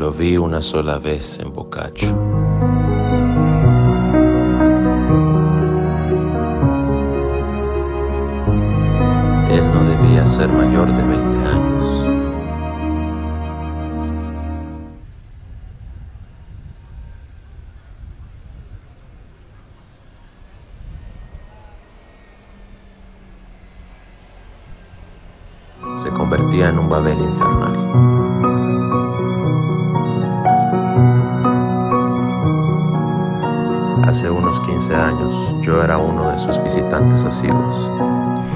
Lo vi una sola vez en Boccaccio. Él no debía ser mayor de 20 años. Se convertía en un Babel infernal. Hace unos 15 años yo era uno de sus visitantes asiduos.